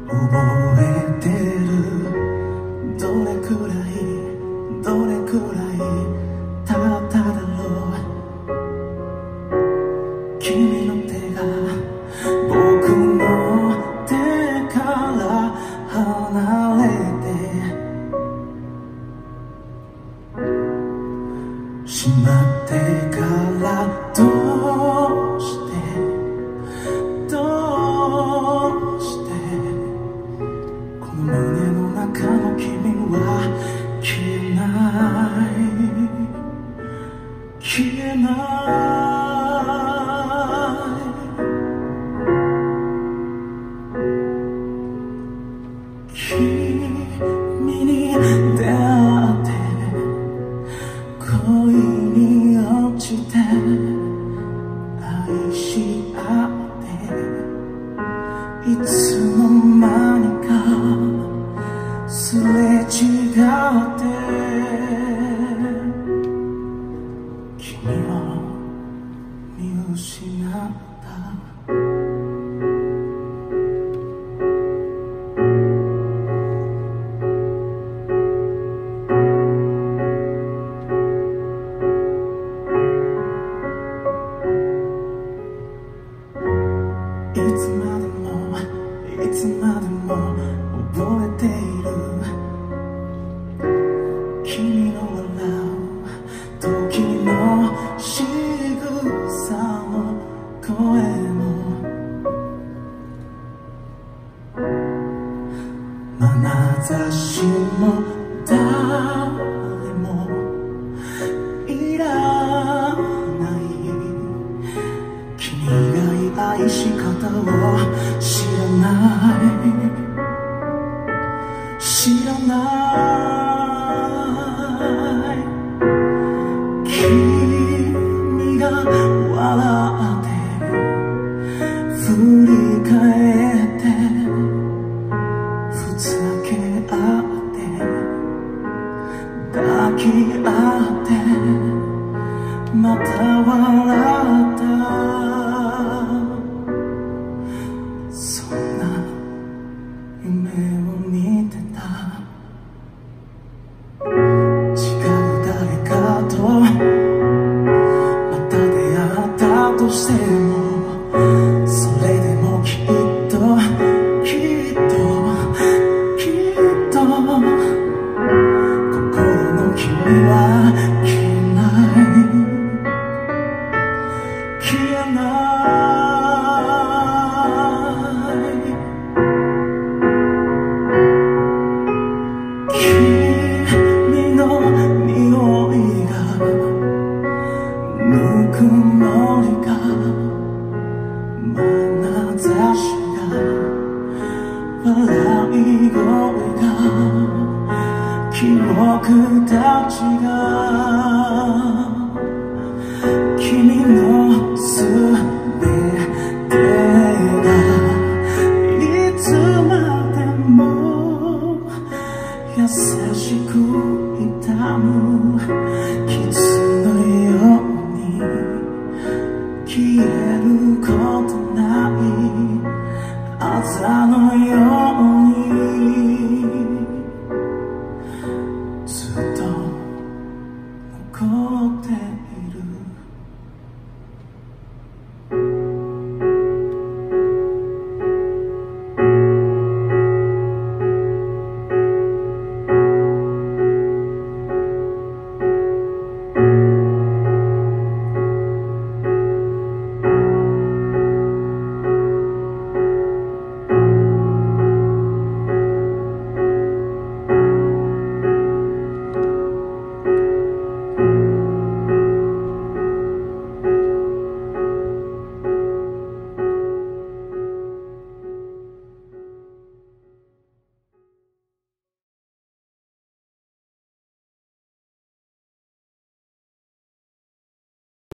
覚えてる。どれくらい経っただろう。君の手が僕の手から離れてしまってからどうしてこの胸の中の君は消えない君に出会って恋に落ちて愛し合っていつの間にかすれ違って君を見失った。いつまでも覚えている。君の笑う時の仕草も声も眼差しも誰もいらない君以外愛し方を知らない君が笑って振り返ってふざけ合って抱き合ってまた笑ったそんな夢を見てた。違う誰かとまた出会ったとしてもそれでもきっと心の君は消えない君の匂いがぬくもりが眼差しが笑い声が記憶たちが君のすべてがいつまでも優しく痛む傷のように消えることないあざのように